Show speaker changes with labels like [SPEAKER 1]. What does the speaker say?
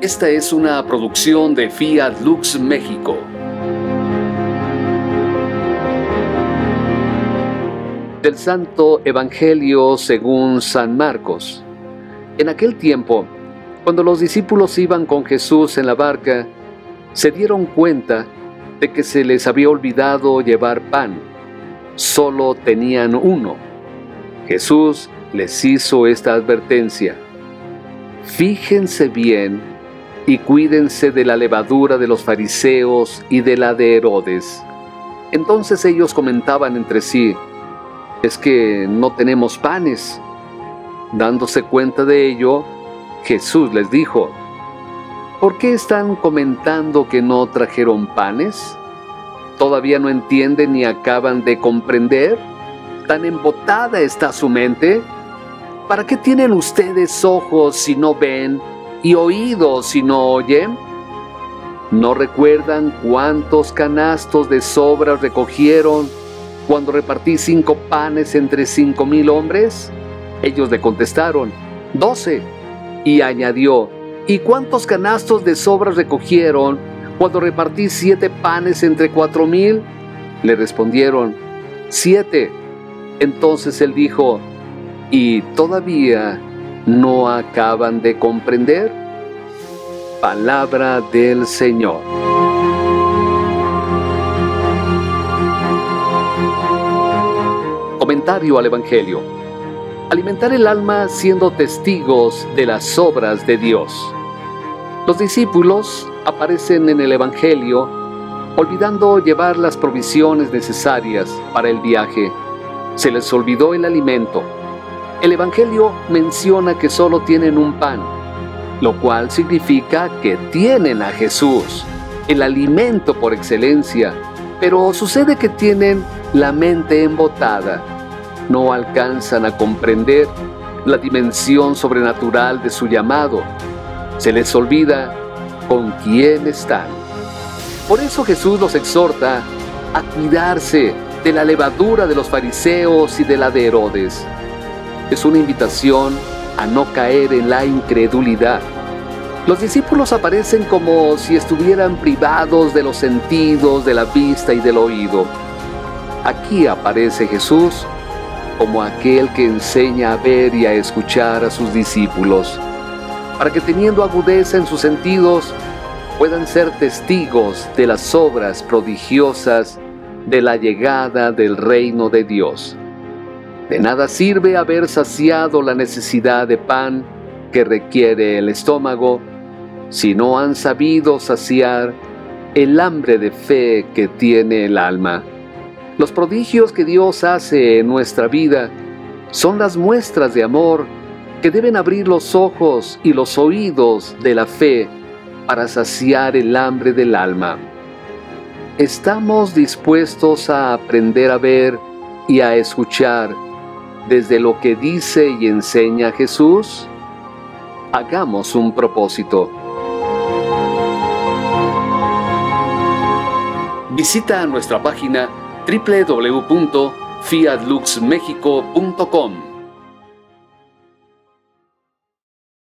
[SPEAKER 1] Esta es una producción de Fiat Lux México. Del Santo Evangelio según San Marcos. En aquel tiempo, cuando los discípulos iban con Jesús en la barca, se dieron cuenta de que se les había olvidado llevar pan. Solo tenían uno. Jesús les hizo esta advertencia: fíjense bien y cuídense de la levadura de los fariseos y de la de Herodes. Entonces ellos comentaban entre sí: es que no tenemos panes. Dándose cuenta de ello, Jesús les dijo: ¿por qué están comentando que no trajeron panes? ¿Todavía no entienden ni acaban de comprender? ¿Tan embotada está su mente? ¿Para qué tienen ustedes ojos si no ven y oídos si no oyen? ¿No recuerdan cuántos canastos de sobras recogieron cuando repartí 5 panes entre 5,000 hombres? Ellos le contestaron: 12. Y añadió: ¿y cuántos canastos de sobras recogieron cuando repartí 7 panes entre 4,000? Le respondieron: 7. Entonces él dijo: ¿y todavía no acaban de comprender? Palabra del Señor. Comentario al Evangelio. Alimentar el alma siendo testigos de las obras de Dios. Los discípulos aparecen en el Evangelio olvidando llevar las provisiones necesarias para el viaje. Se les olvidó el alimento. El Evangelio menciona que solo tienen un pan, lo cual significa que tienen a Jesús, el alimento por excelencia, pero sucede que tienen la mente embotada. No alcanzan a comprender la dimensión sobrenatural de su llamado. Se les olvida con quién están. Por eso Jesús los exhorta a cuidarse de la levadura de los fariseos y de la de Herodes. Es una invitación a no caer en la incredulidad. Los discípulos aparecen como si estuvieran privados de los sentidos, de la vista y del oído. Aquí aparece Jesús como aquel que enseña a ver y a escuchar a sus discípulos, para que teniendo agudeza en sus sentidos, puedan ser testigos de las obras prodigiosas de la llegada del reino de Dios. De nada sirve haber saciado la necesidad de pan que requiere el estómago, si no han sabido saciar el hambre de fe que tiene el alma. Los prodigios que Dios hace en nuestra vida son las muestras de amor que deben abrir los ojos y los oídos de la fe para saciar el hambre del alma. ¿Estamos dispuestos a aprender a ver y a escuchar desde lo que dice y enseña Jesús? Hagamos un propósito. Visita nuestra página www.fiatluxmexico.com.